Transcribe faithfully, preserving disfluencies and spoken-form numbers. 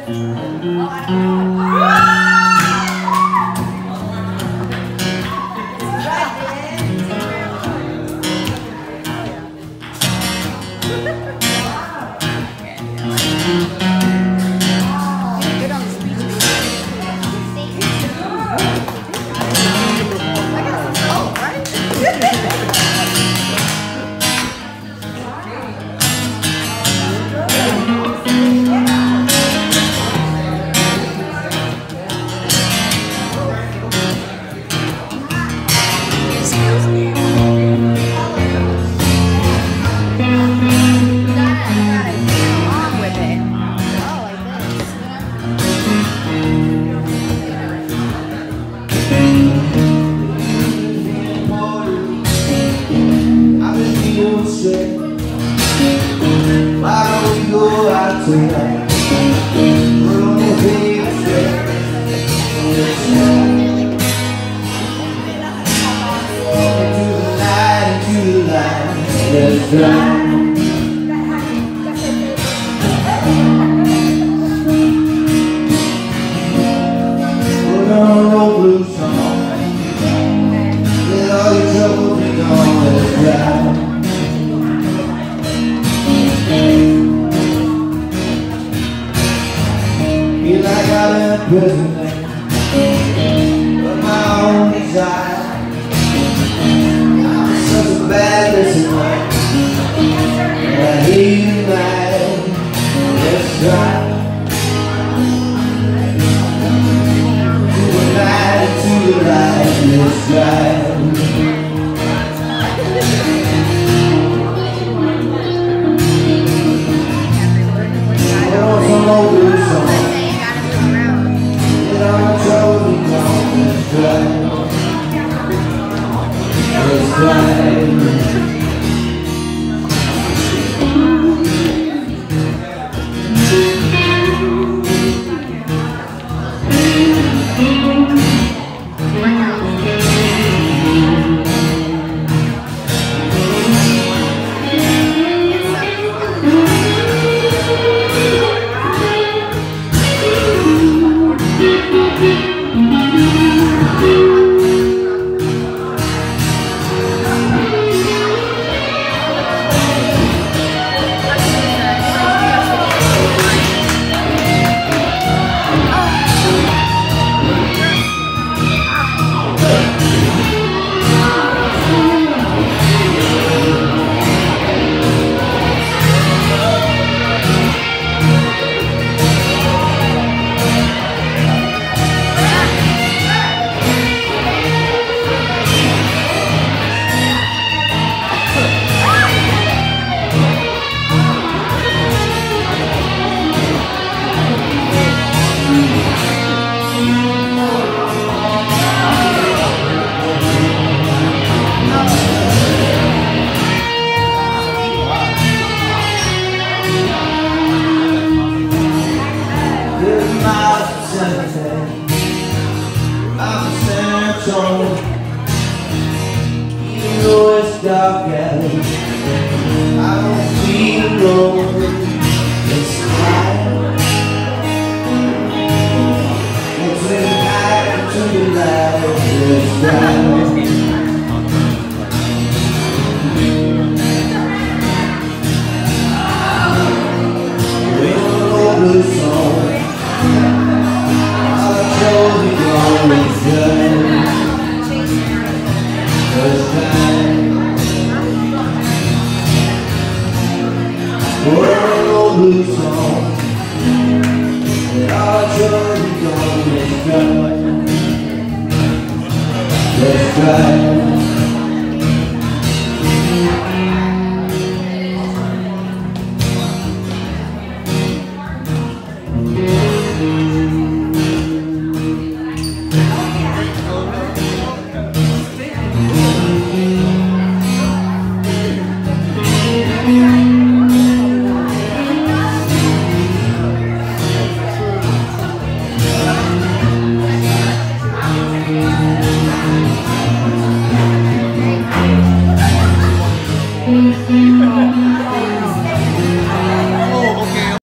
Why don't we go out tonight? Put on your favorite shirt. Into the night, into the light. Let's drive. Put on an old blue song. Let all your troubles be gone. Let's drive. Feel like I'm in a prison of my own desire. I'm such a bad listener. I hate you right. Let's try to the night, to the light. Let's try. Some old blue song. Let all my troubles be gone. Let's drive. Let's drive. I'm a serotonin. Even though it's dark out, I don't feel alone. It's light. It's the night to the light. It's bright. We're an old blue song. Always good. First time. For an old blue song. That all children don't miss. Let's try.